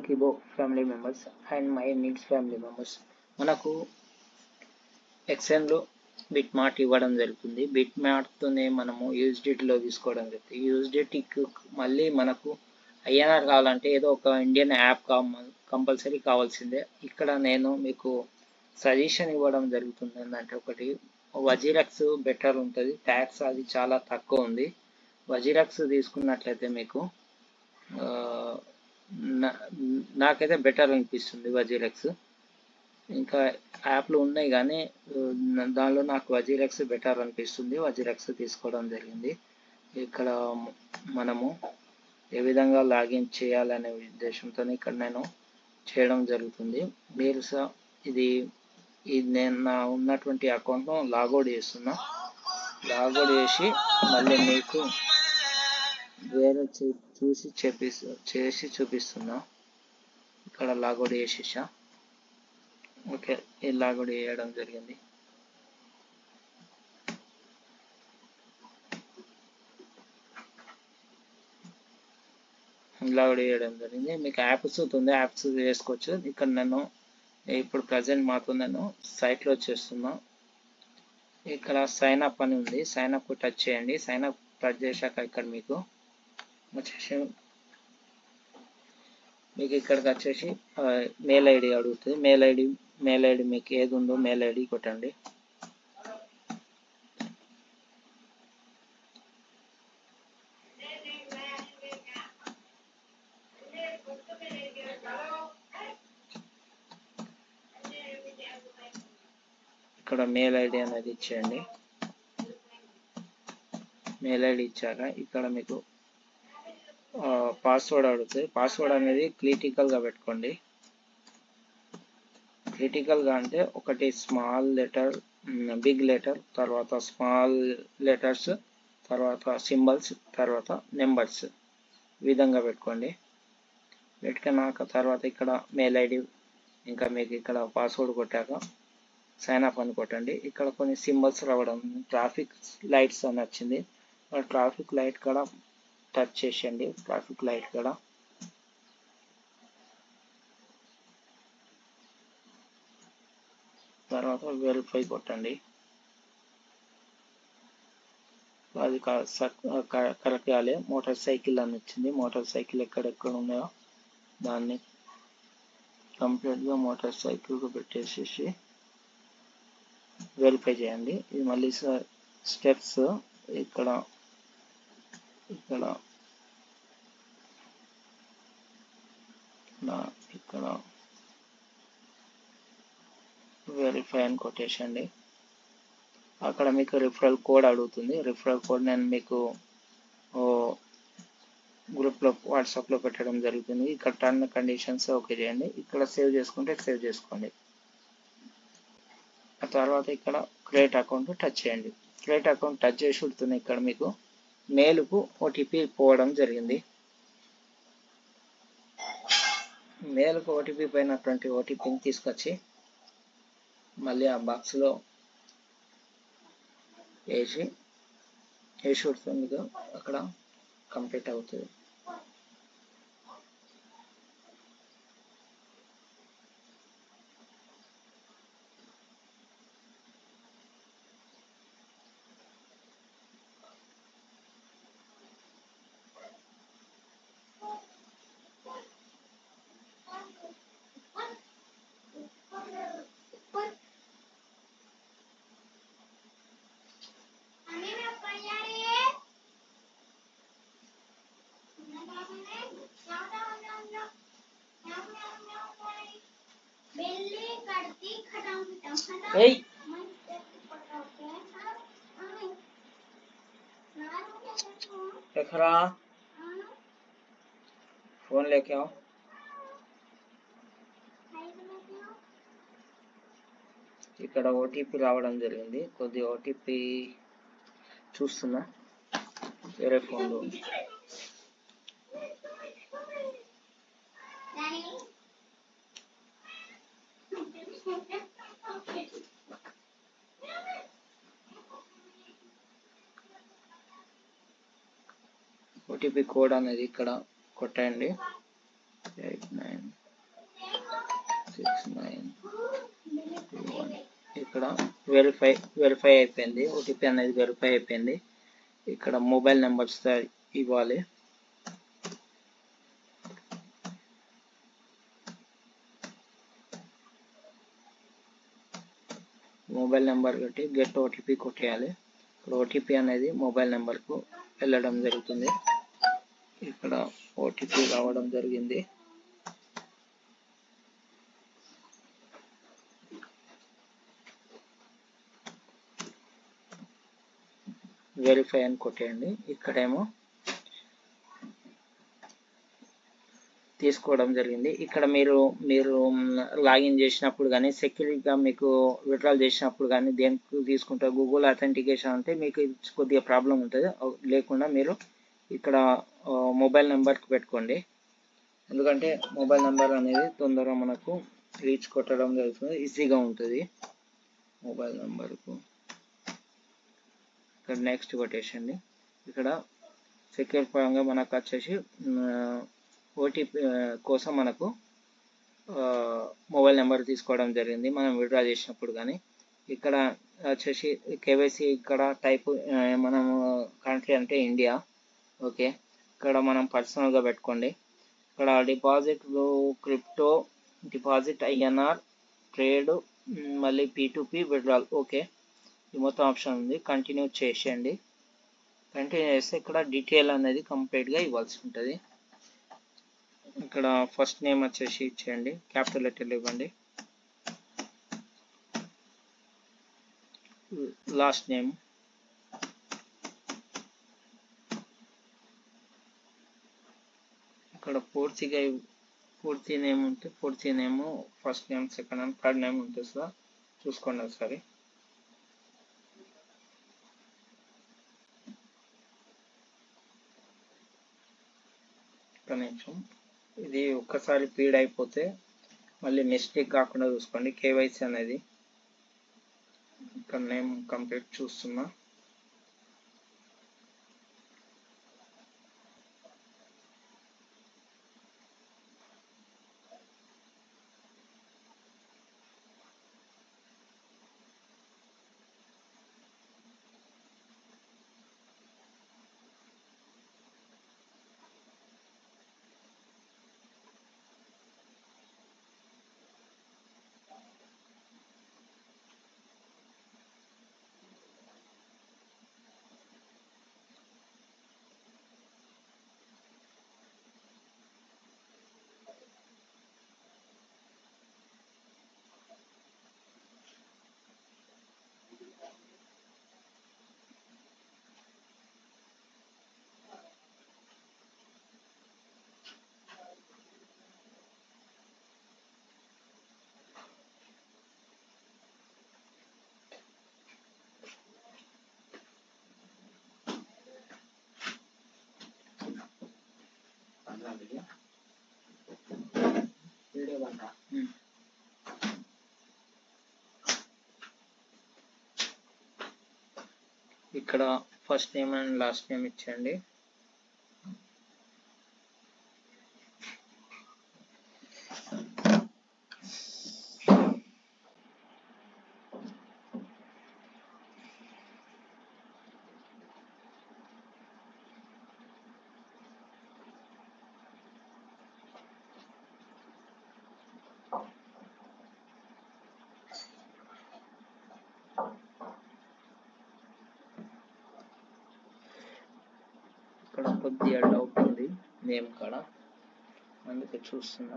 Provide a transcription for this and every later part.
Kibo family members and my needs family members. మనకు ఎక్స్ఎన్లో bit mart ఇవ్వడం జరుగుతుంది. Bit మార్ట్తోనే మనము యూఎస్డిటీలో తీసుకోవడం జరుగుతుంది. యూఎస్డిటీకి మళ్ళీ మనకు ఐఎన్ఆర్ కావాలంటే ఏదో ఒక ఇండియన్ యాప్ కంపల్సరీ కావాల్సిందే. ఇక్కడ నేను మీకు సజెషన్ ఇవ్వడం జరుగుతుంది ఏంటంటే, ఒకటి వజీరక్స్ బెటర్ ఉంటుంది, ట్యాక్స్ అది చాలా తక్కువ ఉంది. వజీరక్స్ తీసుకున్నట్లయితే మీకు నాకైతే బెటర్ అనిపిస్తుంది వజీరక్స్. ఇంకా యాప్లు ఉన్నాయి కానీ దానిలో నాకు వజీరక్స్ బెటర్ అనిపిస్తుంది, వజీరక్స్ తీసుకోవడం జరిగింది. ఇక్కడ మనము ఏ విధంగా లాగిన్ చేయాలనే ఉద్దేశంతో ఇక్కడ నేను చేయడం జరుగుతుంది. మీరు ఇది నేను నా ఉన్నటువంటి అకౌంట్ను లాగౌట్ చేస్తున్నా. లాగౌట్ చేసి మళ్ళీ మీకు వేరే చేసి చూపిస్తున్నా. ఇక్కడ లాగౌట్ చేసేసా. ఓకే, ఇది లాగౌట్ చేయడం జరిగింది. లాగౌట్ చేయడం జరిగింది. మీకు యాప్స్ ఉంది, యాప్స్ చేసుకోవచ్చు. ఇక్కడ నేను ఇప్పుడు ప్రజెంట్ మాత్రం నేను సైట్లో వచ్చేస్తున్నా. ఇక్కడ సైన్ అప్ అని ఉంది, సైన్ అప్ టచ్ చేయండి. సైన్ అప్ టచ్ చేశాక ఇక్కడ మీకు వచ్చేసి ఇక్కడికి వచ్చేసి మెయిల్ ఐడి అడుగుతుంది. మెయిల్ ఐడి మీకు ఏది ఉందో మెయిల్ ఐడి కొట్టండి. ఇక్కడ మెయిల్ ఐడి అనేది ఇచ్చేయండి. మెయిల్ ఐడి ఇచ్చాక ఇక్కడ మీకు పాస్వర్డ్ అడుగుతుంది. పాస్వర్డ్ అనేది క్రిటికల్గా పెట్టుకోండి. క్రిటికల్గా అంటే ఒకటి స్మాల్ లెటర్, బిగ్ లెటర్, తర్వాత స్మాల్ లెటర్స్, తర్వాత సింబల్స్, తర్వాత నెంబర్స్, ఈ విధంగా పెట్టుకోండి. పెట్టుకున్నాక తర్వాత ఇక్కడ మెయిల్ ఐడి, ఇంకా మీకు ఇక్కడ పాస్వర్డ్ కొట్టాక సైన్ అప్ అని కొట్టండి. ఇక్కడ కొన్ని సింబల్స్ రావడం, ట్రాఫిక్ లైట్స్ అని వచ్చింది. ట్రాఫిక్ లైట్ కూడా టచ్ చేసేయండి. ట్రాఫిక్ లైట్ కూడా తర్వాత వెరిఫై కొట్టండి. అది కరెక్ట్ కాలే. మోటార్ సైకిల్ అని వచ్చింది. మోటార్ సైకిల్ ఎక్కడెక్కడ ఉన్నాయో దాన్ని కంప్లీట్గా మోటార్ సైకిల్గా పెట్టేసేసి వెరిఫై చేయండి. ఇది మళ్ళీ స్టెప్స్ ఇక్కడ వెరిఫై అని కొట్టేసండి. అక్కడ మీకు రిఫరల్ కోడ్ అడుగుతుంది. రిఫరల్ కోడ్ నేను మీకు గ్రూప్లో వాట్సాప్లో పెట్టడం జరుగుతుంది. ఇక్కడ టర్మ్ కండిషన్స్ ఓకే చేయండి. ఇక్కడ సేవ్ చేసుకుంటే సేవ్ చేసుకోండి. ఆ తర్వాత ఇక్కడ క్రియేట్ అకౌంట్ టచ్ చేయండి. క్రియేట్ అకౌంట్ టచ్ చేసి ఉడుతుంది. ఇక్కడ మీకు మెయిల్కు ఓటీపీ పోవడం జరిగింది. మెయిల్కు ఓటీపీ పోయినటువంటి ఓటీపీని తీసుకొచ్చి మళ్ళీ ఆ బాక్స్లో వేసి ఉడుతుంది. అక్కడ కంప్లీట్ అవుతుంది. फोन लेके आओ. ఇక్కడ ఓటీపీ రావడం జరిగింది. కొద్ది ఓటీపీ చూస్తున్నా, వేరే ఫోన్లో. ఓటీపీ కోడ్ అనేది ఇక్కడ కొట్టండి. 89 ఇక్కడ వెరిఫై అయిపోయింది, ఓటీపీ అనేది వెరిఫై అయిపోయింది. ఇక్కడ మొబైల్ నెంబర్స్ ఇవ్వాలి. మొబైల్ నెంబర్ కొట్టి గెట్ ఓటీపీ కొట్టేయాలి. ఇక్కడ ఓటీపీ అనేది మొబైల్ నెంబర్కు వెళ్ళడం జరుగుతుంది. ఇక్కడ ఓటీపీ రావడం జరిగింది. వెరిఫై అని కొట్టేయండి. ఇక్కడేమో తీసుకోవడం జరిగింది. ఇక్కడ మీరు లాగిన్ చేసినప్పుడు కానీ సెక్యూరిటీగా మీకు విత్డ్రాల్ చేసినప్పుడు కానీ దేనికి తీసుకుంటారు, గూగుల్ అథెంటికేషన్ అంటే మీకు కొద్దిగా ప్రాబ్లం ఉంటుంది. లేకుండా మీరు ఇక్కడ మొబైల్ నెంబర్కి పెట్టుకోండి. ఎందుకంటే మొబైల్ నెంబర్ అనేది తొందరగా మనకు రీచ్ కొట్టడం జరుగుతుంది, ఈజీగా ఉంటుంది మొబైల్ నెంబర్కు. ఇక్కడ నెక్స్ట్ కొట్టేసండి. ఇక్కడ సెక్యూర్ పరంగా మనకు వచ్చేసి ఓటీపీ కోసం మనకు మొబైల్ నెంబర్ తీసుకోవడం జరిగింది మనం విత్డ్రా చేసినప్పుడు. కానీ ఇక్కడ వచ్చేసి కేవైసీ ఇక్కడ టైప్ మనం కంట్రీ అంటే ఇండియా. ఓకే, ఇక్కడ మనం పర్సనల్గా పెట్టుకోండి. ఇక్కడ deposit crypto, deposit INR, trade, మళ్ళీ P2P విత్డ్రాల్. ఓకే, ఈ మొత్తం ఆప్షన్ ఉంది. కంటిన్యూ చేసేయండి. కంటిన్యూ చేస్తే ఇక్కడ డీటెయిల్ అనేది కంప్లీట్గా ఇవ్వాల్సి ఉంటుంది. ఇక్కడ ఫస్ట్ నేమ్ వచ్చేసి ఇచ్చేయండి, క్యాపిటల్ లెటర్లు ఇవ్వండి. లాస్ట్ నేమ్, ఇక్కడ పూర్తి నేమ్ ఉంటే పూర్తి name, first name, second name, third name ఉంటుంది సార్, చూసుకోండి ఒకసారి. నిమిషం, ఇది ఒక్కసారి ఫీడ్ అయిపోతే మళ్ళీ మిస్టేక్ కాకుండా చూసుకోండి. కేవైసీ అనేది ఇక్కడ నేమ్ కంప్లీట్ చూస్తున్నా. ఇక్కడ first name and last name ఇచ్చేయండి. ఇక్కడ కొద్దిగా డౌట్ ఉంది నేమ్ కాడ, అందుకే చూస్తున్నా.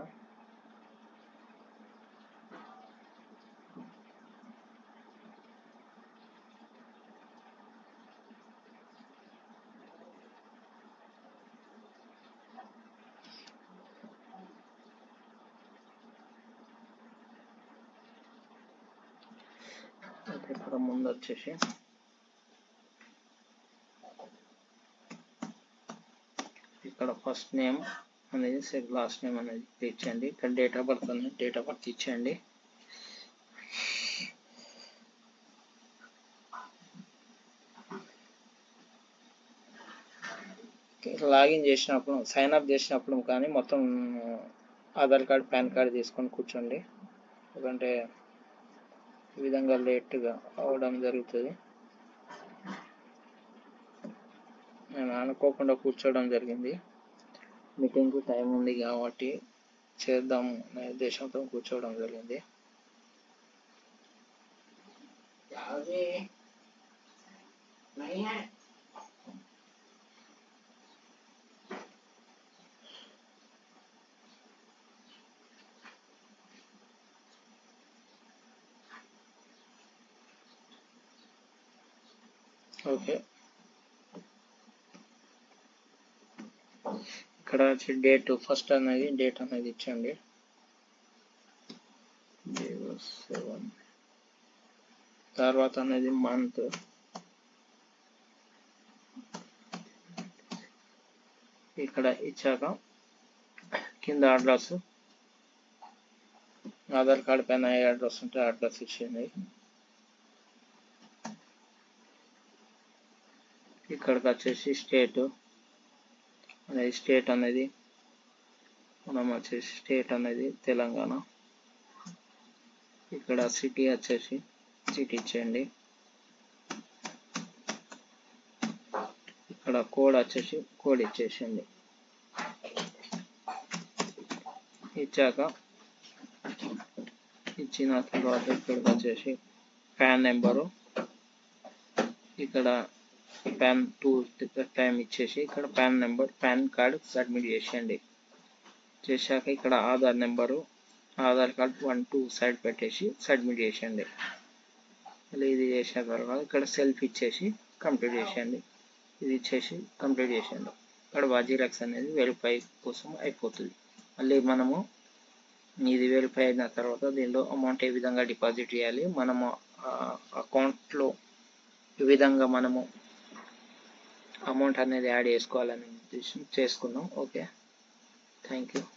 ఇక్కడ ముందు వచ్చేసి ఇక్కడ ఫస్ట్ నేమ్ అనేది లాస్ట్ నేమ్ అనేది ఇచ్చేయండి. ఇక్కడ డేట్ ఆఫ్ బర్త్ అనేది డేట్ ఆఫ్ బర్త్ ఇచ్చేయండి. లాగిన్ చేసినప్పుడు సైన్ అప్ చేసినప్పుడు కానీ మొత్తం ఆధార్ కార్డ్, పాన్ కార్డ్ తీసుకొని కూర్చోండి. ఎందుకంటే ఈ విధంగా లేట్గా అవడం జరుగుతుంది. నేను అనుకోకుండా కూర్చోవడం జరిగింది. మీటింగ్కు టైం ఉంది కాబట్టి చేద్దాము అనే ఉద్దేశంతో కూర్చోవడం జరిగింది. ఓకే, ఇక్కడ వచ్చి డేట్ ఫస్ట్ అనేది డేట్ అనేది ఇచ్చండి. 07 తర్వాత అనేది మంత్, ఇక్కడ ఇచ్చాక కింద అడ్రస్, ఆధార్ కార్డ్ పైన ఏ అడ్రస్ ఉంటే అడ్రస్ ఇచ్చింది. ఇక్కడికి వచ్చేసి స్టేట్ అనేది, స్టేట్ అనేది మనం వచ్చేసి స్టేట్ అనేది తెలంగాణ. ఇక్కడ సిటీ వచ్చేసి సిటీ ఇచ్చేయండి. ఇక్కడ కోడ్ వచ్చేసి కోడ్ ఇచ్చేసింది. ఇచ్చాక ఇచ్చిన తర్వాత ఇక్కడికి వచ్చేసి పాన్ నెంబరు, ఇక్కడ పాన్ 2 టైం ఇచ్చేసి ఇక్కడ PAN number PAN card submit చేసేయండి. చేశాక ఇక్కడ Aadhaar number, Aadhaar card 1 2 side పెట్టేసి సబ్మిట్ చేసేయండి. మళ్ళీ ఇది చేసిన తర్వాత ఇక్కడ సెల్ఫ్ ఇచ్చేసి కంప్లీట్ చేసేయండి. ఇది ఇచ్చేసి కంప్లీట్ చేసేయండి. ఇక్కడ జిరాక్స్ అనేది వెరిఫై కోసం అయిపోతుంది. మళ్ళీ మనము ఇది వెరిఫై అయిన తర్వాత దీనిలో అమౌంట్ ఏ విధంగా డిపాజిట్ చేయాలి, మనము అకౌంట్లో ఈ విధంగా మనము అమౌంట్ అనేది యాడ్ చేసుకోవాలని ఉద్దేశం చేసుకున్నాం. Okay, thank you.